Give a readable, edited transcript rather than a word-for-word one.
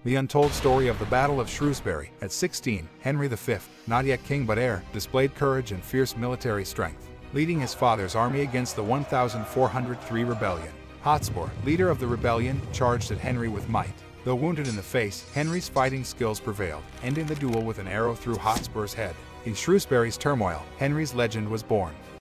The untold story of the Battle of Shrewsbury. At 16, Henry V, not yet king but heir, displayed courage and fierce military strength, leading his father's army against the 1403 rebellion. Hotspur, leader of the rebellion, charged at Henry with might. Though wounded in the face, Henry's fighting skills prevailed, ending the duel with an arrow through Hotspur's head. In Shrewsbury's turmoil, Henry's legend was born.